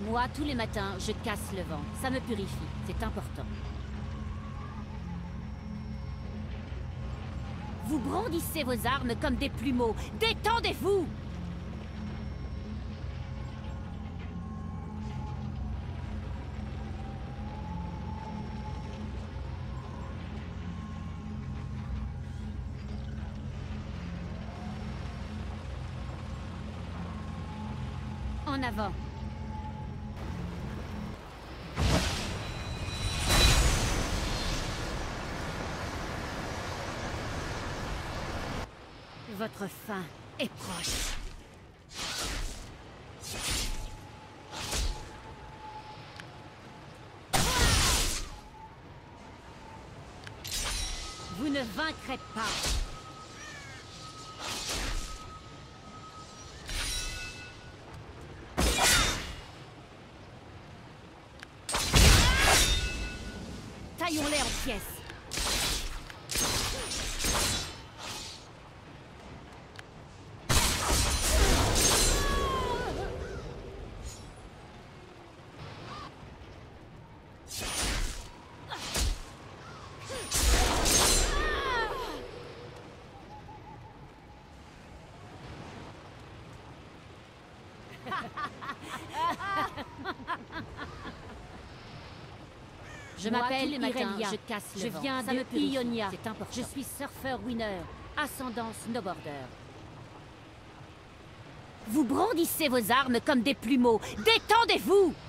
Moi, tous les matins, je casse le vent. Ça me purifie. C'est important. Vous brandissez vos armes comme des plumeaux. Détendez-vous! En avant. Votre fin est proche. Vous ne vaincrez pas. Taillons-les en pièces. Je m'appelle Irelia. Je casse le vent. Viens de Ionia. C'est important. Je suis surfeur winner, ascendant snowboarder. Vous brandissez vos armes comme des plumeaux. Détendez-vous!